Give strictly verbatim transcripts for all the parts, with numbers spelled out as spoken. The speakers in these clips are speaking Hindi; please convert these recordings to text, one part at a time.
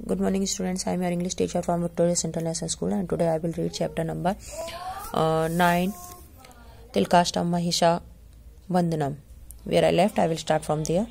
Good morning, students. I am your English teacher from Victorious International School, and today I will read chapter number uh, nine, Tilkashtam Mahisha Vandanam. Where I left, I will start from there.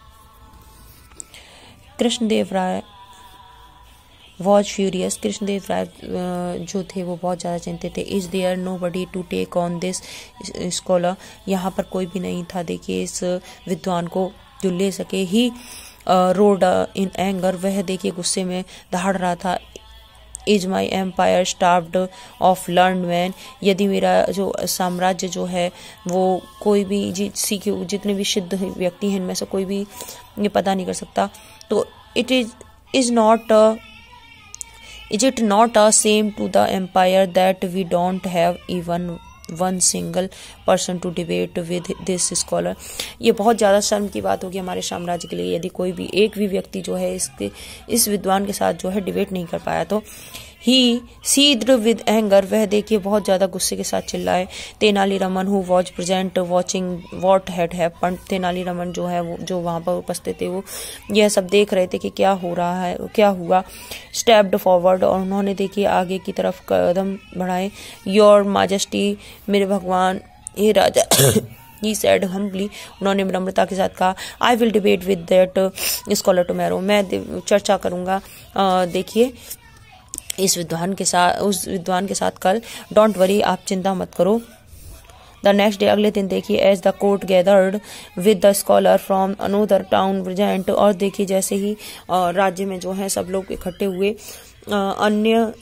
Krishnadeva Raya was furious. Krishnadeva Raya जो थे वो बहुत ज़्यादा चिंतित थे. Is there nobody to take on this scholar. यहाँ पर कोई भी नहीं था देखिए इस विद्वान को जो ले सके. He rode in anger. वह देखिए गुस्से में दहाड़ रहा था. Is my empire starved of learn man. यदि मेरा जो साम्राज्य जो है वो कोई भी सीखे जितने भी सिद्ध व्यक्ति हैं इनमें से कोई भी ये पता नहीं कर सकता. तो it is is not is it not a shame to the empire that we don't have even one single person to debate with this scholar. ये बहुत ज़्यादा शर्म की बात होगी हमारे साम्राज्य के लिए यदि कोई भी एक भी व्यक्ति जो है इसके इस विद्वान के साथ जो है डिबेट नहीं कर पाया. तो ही सीड्ड विद एंगर. वह देखिए बहुत ज़्यादा गुस्से के साथ चिल्लाए. Tenaliraman who was present watching what had happened. Tenaliraman जो है वो जो वहाँ पर उपस्थित थे वो यह सब देख रहे थे कि क्या हो रहा है क्या हुआ. Stepped forward. और उन्होंने देखिए आगे की तरफ कदम बढ़ाए. Your majesty. मेरे भगवान ये राजा ही सैड हम्बली. उन्होंने विनम्रता के साथ कहा. I will debate with that scholar tomorrow. मैं चर्चा करूंगा देखिए इस विद्वान के साथ उस विद्वान के साथ कल. Don't worry. आप चिंता मत करो. The next day. अगले दिन देखिए as the court gathered with the scholar from another town present. और देखिए जैसे ही राज्य में जो है सब लोग इकट्ठे हुए अन्य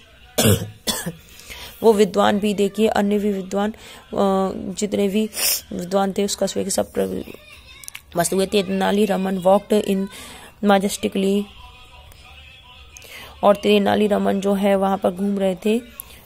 वो विद्वान भी देखिए अन्य भी विद्वान जितने भी विद्वान थे उसका स्वे के सब मस्त हुए. Tenaliraman walked in majestically. और तेनालीरामन जो है वहां पर घूम रहे थे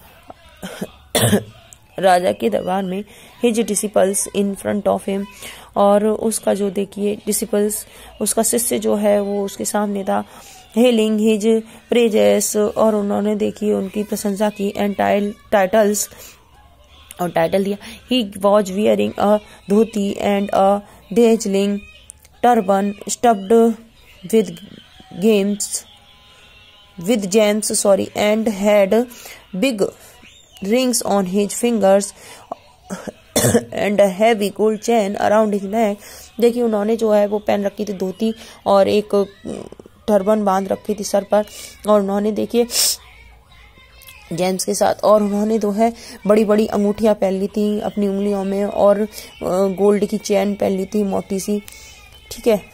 राजा के दरबार में. His disciples in front of him. और उसका जो देखिए डिसिपल्स उसका शिष्य जो है वो उसके सामने था. Hailing his praises. और उन्होंने देखिए उनकी प्रशंसा की. एंड टाइटल्स और टाइटल दिया. He was wearing a dhoti and a dazzling turban stuffed with games with gems sorry and had big rings on his fingers and a heavy gold chain around his neck. देखिए उन्होंने जो है वो पहन रखी थी धोती और एक टर्बन बांध रखी थी सर पर. और उन्होंने देखिए जेम्स के साथ और उन्होंने जो है बड़ी बड़ी अंगूठियां पहन ली थी अपनी उंगलियों में और गोल्ड की चैन पहन ली थी मोटी सी. ठीक है.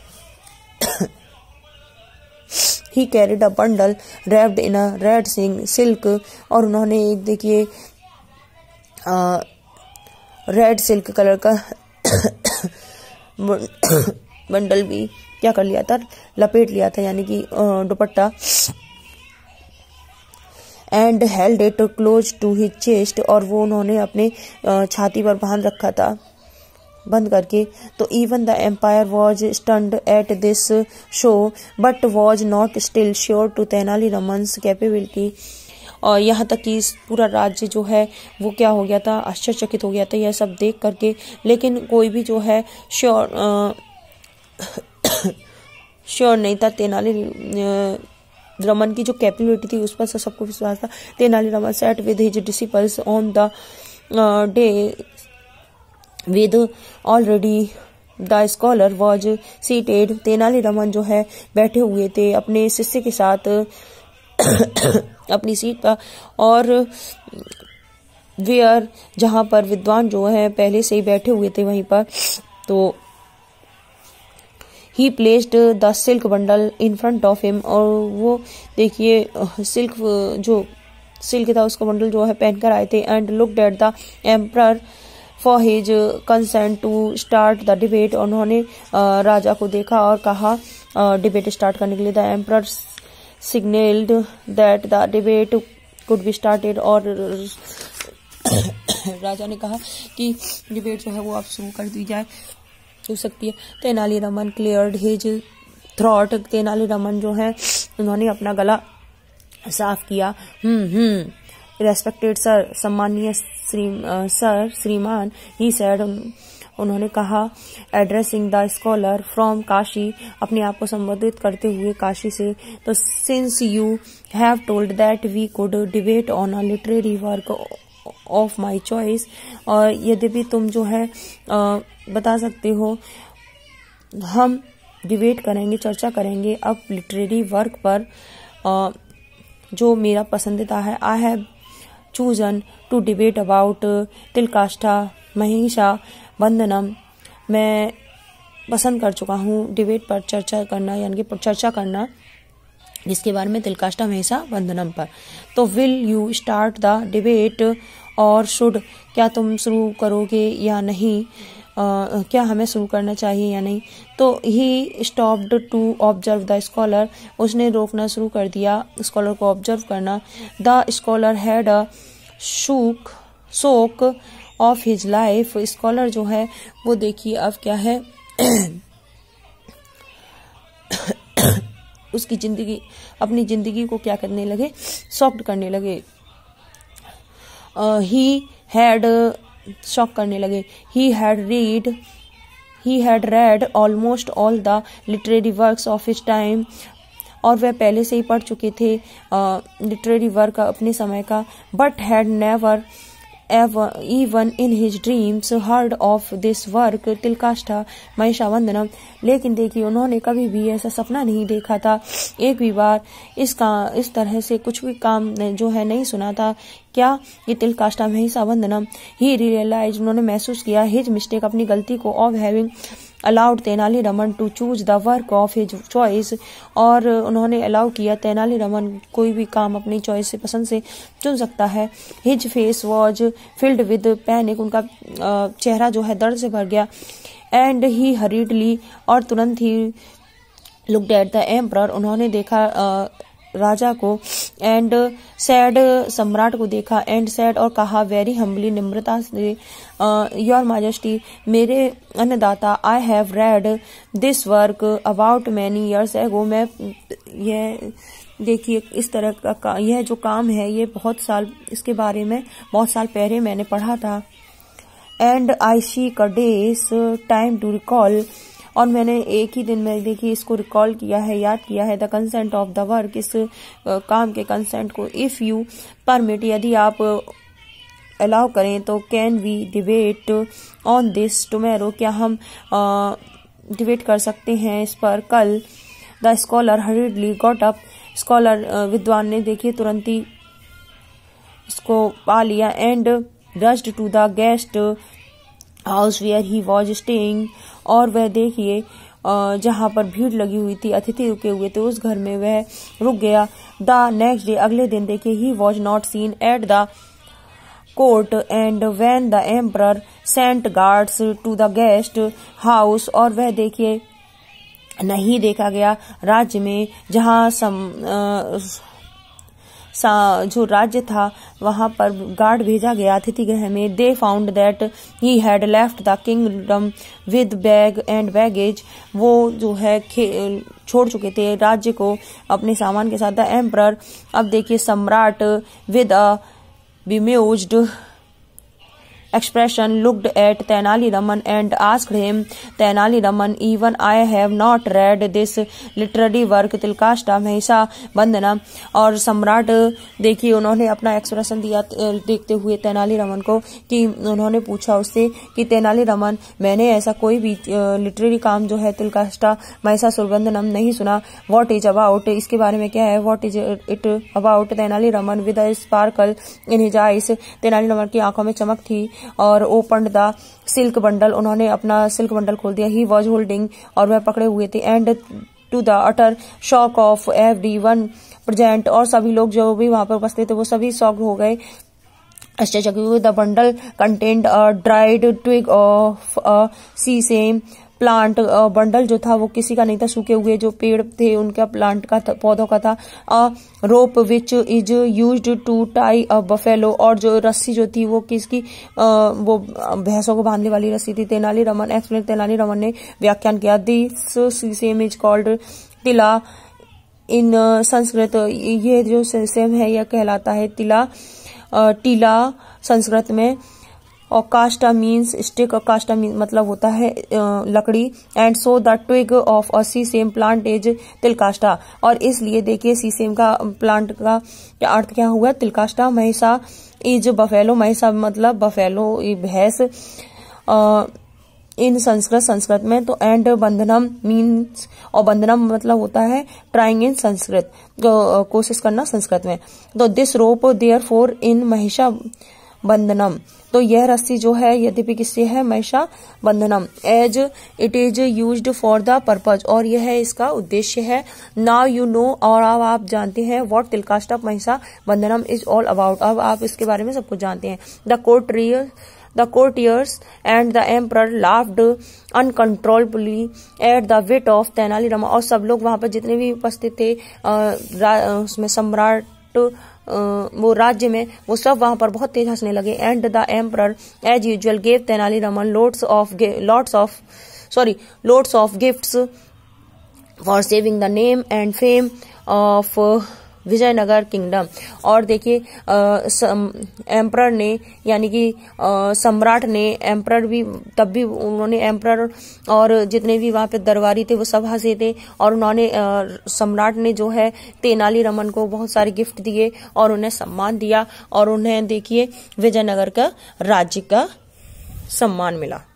He carried a bundle wrapped in a red silk. और उन्होंने एक देखिए रेड सिल्क कलर का बंडल भी क्या कर लिया था लपेट लिया था यानी कि dupatta. And held it close to his chest. और वो उन्होंने अपने छाती पर बांध रखा था बंद करके. तो even the empire was stunned at this show but was not still sure to Tenaliraman's capability. और यहाँ तक कि पूरा राज्य जो है वो क्या हो गया था आश्चर्यचकित हो गया था यह सब देख करके. लेकिन कोई भी जो है श्योर श्योर नहीं था. तेनालीरामन की जो कैपेबिलिटी थी उस पर सबको विश्वास था. Tenaliraman sat with his disciples on the day with already the scholar was seated. Tenaliraman जो है बैठे हुए थे अपने शिष्य के साथ अपनी सीट पर. और वेयर जहां पर विद्वान जो है पहले से ही बैठे हुए थे वहीं पर. तो he placed the silk bundle in front of him. और वो देखिए सिल्क जो सिल्क था उसका बंडल जो है पहनकर आए थे. And looked at the emperor for his consent to start the debate. और उन्होंने राजा को देखा और कहा डिबेट स्टार्ट करने के लिए. The emperor signalled that the debate could be started. और राजा ने कहा कि डिबेट जो है वो अब शुरू कर दी जाए हो सकती है. Tenaliraman cleared his throat. Tenaliraman जो है उन्होंने अपना गला साफ किया. Hmm hmm respected sir. सम्मानीय श्री सर श्रीमान. He said. उन्होंने कहा addressing the scholar from Kashi, अपने आप को संबोधित करते हुए काशी से, तो since you have told that we could debate on a literary work of my choice, और यद्यपि तुम जो है आ, बता सकते हो हम डिबेट करेंगे, चर्चा करेंगे अब लिटरेरी वर्क पर आ, जो मेरा पसंदीदा है। I have chosen to debate about Tilakashtha Mahisha Vandanam, मैं पसंद कर चुका हूँ डिबेट पर चर्चा करना, यानी कि चर्चा करना जिसके बारे में तिलकाष्ठा महिषा वंदनम पर। तो will you start the debate और शुड, क्या तुम शुरू करोगे या नहीं, Uh, क्या हमें शुरू करना चाहिए या नहीं। तो he stopped to observe the scholar, उसने रोकना शुरू कर दिया स्कॉलर को ऑब्जर्व करना। The scholar had a shook shock of his life, scholar जो है वो देखिए अब क्या है उसकी जिंदगी, अपनी जिंदगी को क्या करने लगे, शॉक्ड करने लगे। ही हैड शॉक करने लगे। He had read he had read almost all the literary works of his time, और वह पहले से ही पढ़ चुके थे लिटरेरी वर्क अपने समय का। But had never even in his dreams heard of this work Tilakashtha Mahisha Vandanam, लेकिन देखिए उन्होंने कभी भी ऐसा सपना नहीं देखा था, एक भी बार इसका इस तरह से कुछ भी काम जो है नहीं सुना था। क्या ये तिलकाष्ठा महिषा वंदनम। ही रियलाइज, उन्होंने महसूस किया हिज मिस्टेक, अपनी गलती को, of having allowed Tenaliraman to choose the work of his choice, और उन्होंने अलाउ किया तेनालीरामन कोई भी काम अपनी चॉइस से, पसंद से चुन सकता है। His face was filled with panic, उनका चेहरा जो है दर्द से भर गया। एंड ही हरीडली, और तुरंत ही लुक्ड एट द एम्परर, उन्होंने देखा uh, राजा को। एंड सैड, सम्राट को देखा। एंड सैड, और कहा वेरी हम्बली, निम्रता से, योर मैजेस्टी, मेरे अन्नदाता, I have read this work about many years ago, मैं यह देखिए इस तरह का, का यह जो काम है ये बहुत साल, इसके बारे में बहुत साल पहले मैंने पढ़ा था। And I see a day's time to recall, और मैंने एक ही दिन में देखिए इसको रिकॉल किया है, याद किया है। The consent of the work, इस uh, काम के कंसेंट को। इफ यू परमिट, यदि आप अलाउ uh, करें तो can we debate on this tomorrow, क्या हम डिबेट uh, कर सकते हैं इस पर कल। The scholar hurriedly got up, scholar विद्वान ने देखिए तुरंत ही इसको पा लिया। And rushed to the guest house where he was staying, और वह देखिए जहां पर भीड़ लगी हुई थी, अतिथि रुके हुए थे, उस घर में वह रुक गया। द नेक्स्ट डे, अगले दिन देखिए he was not seen at the court, and when the emperor sent guards to the guest house, और वह देखिए नहीं देखा गया राज्य में, जहां सम आ, जो राज्य था वहां पर गार्ड भेजा गया अतिथि गृह में। They found that he had left the kingdom with bag and baggage, वो जो है छोड़ चुके थे राज्य को अपने सामान के साथ। द एम्परर, अब देखिए सम्राट, with a bemused expression looked at Tenali-Raman and asked him, Tenali-Raman, even I have not read this literary work Tilakashtha Mahisha Vandana, और सम्राट देखिए उन्होंने अपना एक्सप्रेशन दिया देखते हुए तेनालीरामन को, कि उन्होंने पूछा उससे कि तेनालीरामन, मैंने ऐसा कोई भी लिटरेरी काम जो है तिलकाष्ठा महिषा वंदनम नहीं सुना। व्हाट इज अबाउट, इसके बारे में क्या है। What is it about. Tenaliraman with a sparkle in his eyes, Tenaliraman की आंखों में चमक थी। और ओपन द सिल्क बंडल, उन्होंने अपना सिल्क बंडल खोल दिया। ही वॉज होल्डिंग, और वह पकड़े हुए थे। And to the utter shock of everyone present, और सभी लोग जो भी वहां पर उपस्थित थे वो सभी शॉक्ड हो गए, आश्चर्यचकित हुए। The bundle contained a dried twig of a sesame plant, bundle जो था वो किसी का नहीं था, सूखे हुए जो पेड़ थे उनका, प्लांट का पौधों का था। A rope which is used to tie a buffalo, और जो रस्सी जो थी वो किसकी, आ, वो भैंसों को बांधने वाली रस्सी थी। तेनालीरामन एक्सप्लेन, तेनालीरामन ने व्याख्यान किया। दिस सेम इज कॉल्ड तिला इन संस्कृत, ये जो सेम है यह कहलाता है तिला, टीला संस्कृत में। और काष्टा मीन्स स्टिक, और काष्टा मीन मतलब होता है लकड़ी, and so the twig of a sesame plant is Tilakashtha, और इसलिए देखिए सीसेम का प्लांट का अर्थ क्या हुआ, तिलकाष्टा। महिषा इज बफेलो, महिषा मतलब बफेलो भैंस इन संस्कृत, संस्कृत में तो, एंड बंधनम मीन्स, और बंधनम मतलब होता है ट्राइंग इन संस्कृत, तो कोशिश करना संस्कृत में। तो this rope therefore in Mahisha Bandhanam, तो यह रस्सी जो है यद्यपि किससे है, Mahisha Bandhanam, as it is used for the purpose, और यह इसका उद्देश्य है। नाउ यू नो, और अब आप जानते हैं व्हाट तिलकाष्टा महिषा बंधनम इज ऑल अबाउट, अब आप इसके बारे में सब कुछ जानते हैं। The courtier The courtiers and the emperor laughed uncontrollably at the wit of Tenali Rama, और सब लोग वहां पर जितने भी उपस्थित थे उसमें सम्राट वो राज्य में, वो सब वहां पर बहुत तेज हंसने लगे। And the emperor as usual gave Tenali Rama loads of lots of sorry loads of gifts for saving the name and fame of Vijayanagara kingdom, और देखिए एम्परर ने यानी कि सम्राट ने, एम्परर भी तब भी उन्होंने, एम्परर और जितने भी वहां पे दरबारी थे वो सब हंसे थे, और उन्होंने सम्राट ने जो है तेनालीरामन को बहुत सारे गिफ्ट दिए और उन्हें सम्मान दिया, और उन्हें देखिए विजयनगर का राज्य का सम्मान मिला।